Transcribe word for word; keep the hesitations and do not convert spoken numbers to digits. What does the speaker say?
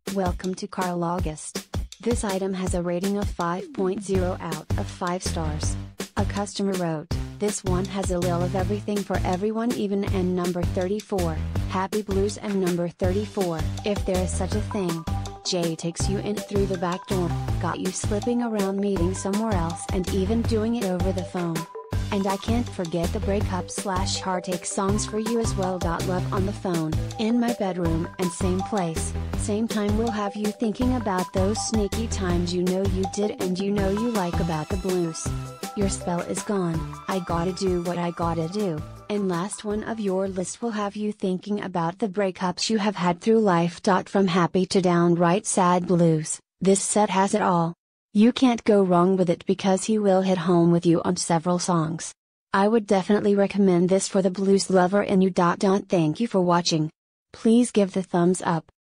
Welcome to Carl August. This item has a rating of five point zero out of five stars. A customer wrote, "This one has a little of everything for everyone even," and number thirty-four, Happy Blues, and number thirty-four, If There Is Such a Thing. Jay takes you in through the back door, got you slipping around, meeting somewhere else, and even doing it over the phone. And I can't forget the breakup slash heartache songs for you as well. Love on the phone, in my bedroom, and same place, same time will have you thinking about those sneaky times you know you did and you know you like about the blues. Your spell is gone, I gotta do what I gotta do, and last one of your list will have you thinking about the breakups you have had through life. From happy to downright sad blues, this set has it all. You can't go wrong with it because he will hit home with you on several songs. I would definitely recommend this for the blues lover in you. Thank you for watching. Please give the thumbs up,